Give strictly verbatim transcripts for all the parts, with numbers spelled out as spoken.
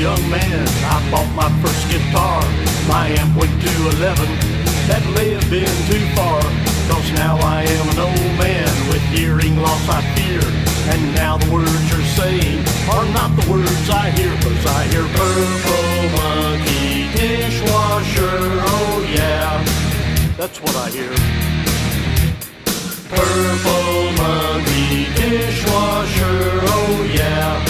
young man, I bought my first guitar. My amp went to eleven, that may have been too far. Cause now I am an old man with hearing loss I fear. And now the words you're saying are not the words I hear. Cause I hear Purple Monkey Dishwasher, oh yeah, that's what I hear. Purple Monkey Dishwasher, oh yeah.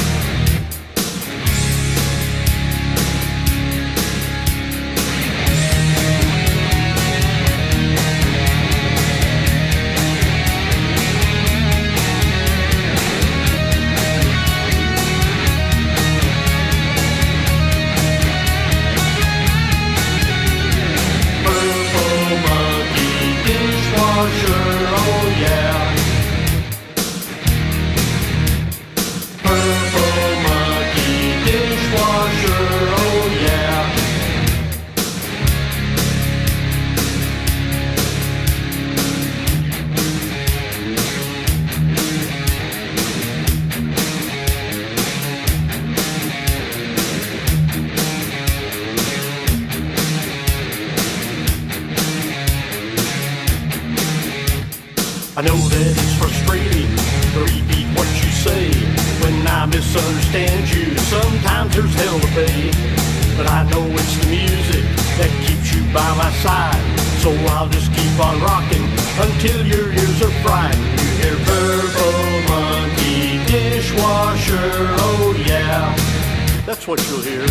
I know that it's frustrating to repeat what you say. When I misunderstand you, sometimes there's hell to pay. But I know it's the music that keeps you by my side. So I'll just keep on rocking until your ears are fried. You hear Purple Monkey Dishwasher, oh yeah, that's what you'll hear.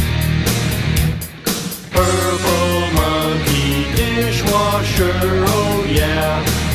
Purple Monkey Dishwasher, oh yeah.